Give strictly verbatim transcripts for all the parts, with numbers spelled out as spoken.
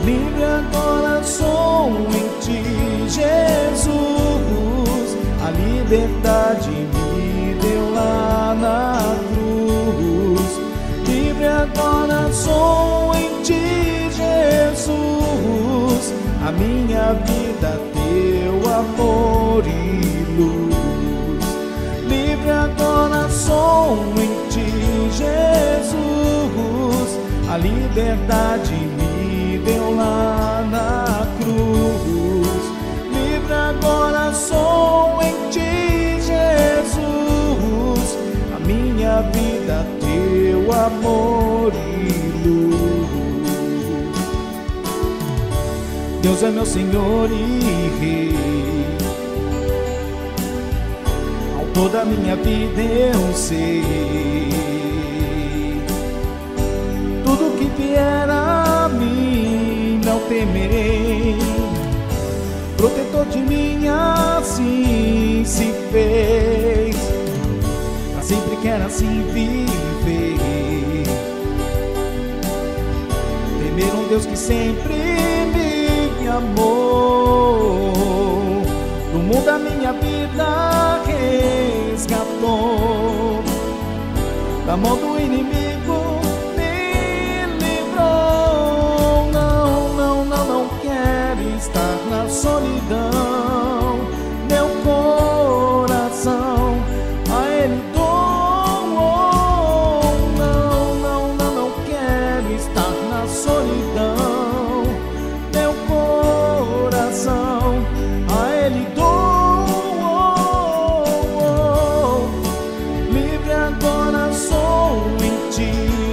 livre agora sou em ti, Jesus. A liberdade me deu lá na cruz. Livre agora sou em ti, Jesus. A minha vida, teu amor e luz. Livre agora sou em ti, Jesus. A liberdade me deu lá na cruz. Livre agora sou em ti, Jesus. A minha vida, teu amor e luz. Deus é meu Senhor e Rei, autor da minha vida eu sei. Tudo que vier a mim não temerei, protetor de mim assim se fez. Pra sempre quero assim viver, temer um Deus que sempre me amou. No mundo da minha vida resgatou, da mão do inimigo me livrou. Não, não, não, não quero estar na solidão. Meu coração a Ele dou. Não, não, não, não quero estar na solidão. Meu coração a Ele dou. Livre agora sou em ti,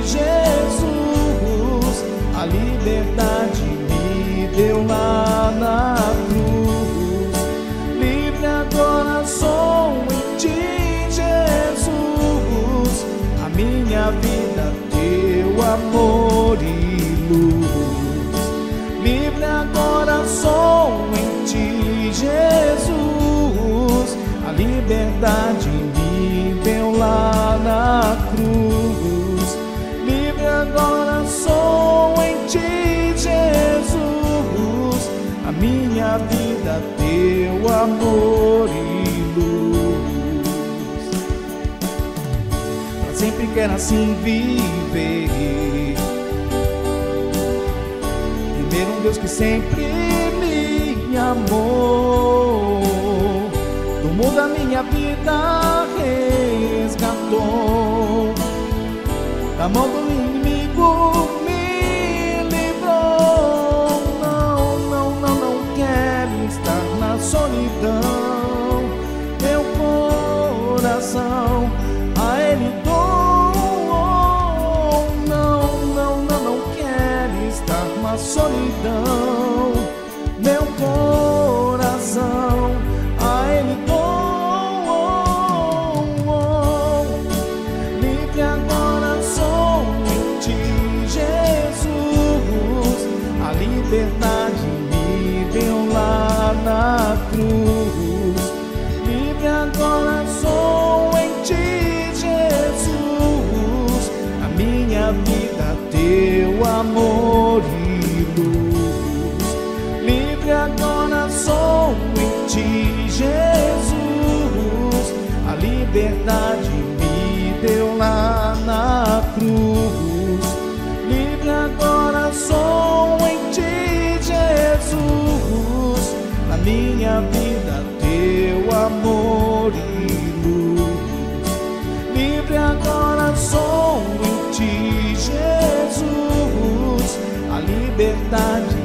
Jesus. A liberdade me deu lá na cruz. Livre agora sou em ti, Jesus. A minha vida, teu amor e luz. Livre agora sou em ti, Jesus. A liberdade me deu lá na cruz. Livre agora sou em ti, Jesus. A minha vida, teu amor e luz. Pra sempre quero assim viver, temer um Deus que sempre me amou. Do mundo da minha vida resgatou, da mão do inimigo me livrou. Não, não, não, não quero estar na solidão. Meu coração a Ele dou. Não, não, não, não quero estar na solidão. Meu coração a Ele dou. Livre agora sou em ti, Jesus. A liberdade me deu lá na cruz. Livre agora sou em ti, Jesus. A minha vida, teu amor e luz. Livre agora sou em ti, Jesus. A liberdade me deu lá na cruz. Livre agora sou em ti, Jesus. A minha vida, teu amor e luz. Livre agora sou em ti, Jesus. A liberdade